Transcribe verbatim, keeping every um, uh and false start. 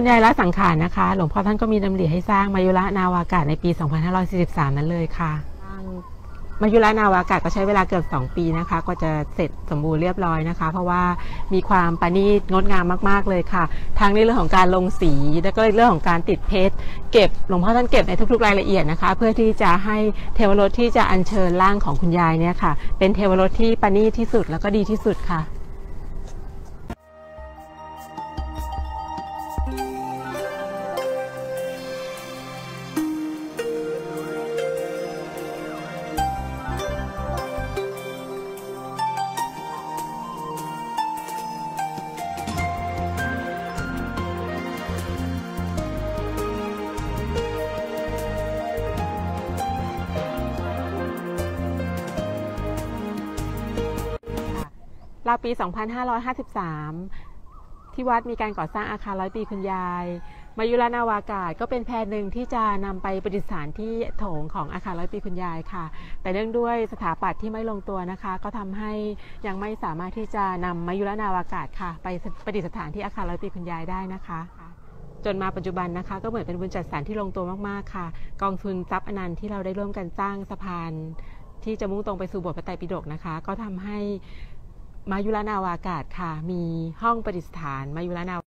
คุณยายละสังขารนะคะหลวงพ่อท่านก็มีดำริให้สร้างมายุระนาวากาศในปี สองพันห้าร้อยสี่สิบสาม นั้นเลยค่ะมายุระนาวากาศก็ใช้เวลาเกือบสองปีนะคะก็จะเสร็จสมบูรณ์เรียบร้อยนะคะเพราะว่ามีความประณีตงดงามมากๆเลยค่ะทั้งในเรื่องของการลงสีและก็เรื่องของการติดเพชรเก็บหลวงพ่อท่านเก็บในทุกๆรายละเอียดนะคะเพื่อที่จะให้เทวรสที่จะอัญเชิญร่างของคุณยายเนี่ยค่ะเป็นเทวรสที่ประณีตที่สุดแล้วก็ดีที่สุดค่ะราวปี สองพันห้าร้อยห้าสิบสาม ที่วัดมีการก่อสร้างอาคารร้อยปีคุณยายมายุระนาวากาศก็เป็นแพรหนึ่งที่จะนำไปประดิษฐานที่โถงของอาคารร้อยปีคุณยายค่ะแต่เนื่องด้วยสถาปัตย์ที่ไม่ลงตัวนะคะก็ทำให้ยังไม่สามารถที่จะนำมายุระนาวากาศค่ะไปประดิษฐานที่อาคารร้อยปีคุณยายได้นะคะจนมาปัจจุบันนะคะก็เหมือนเป็นบุญจัดสรรที่ลงตัวมากๆค่ะกองทุนทรัพย์อนันต์ที่เราได้ร่วมกันสร้างสะพานที่จะมุ่งตรงไปสู่โบสถ์พระไตรปิฎกนะคะก็ทำให้มายุระนาวากาศค่ะมีห้องประดิษฐานมายุระนาว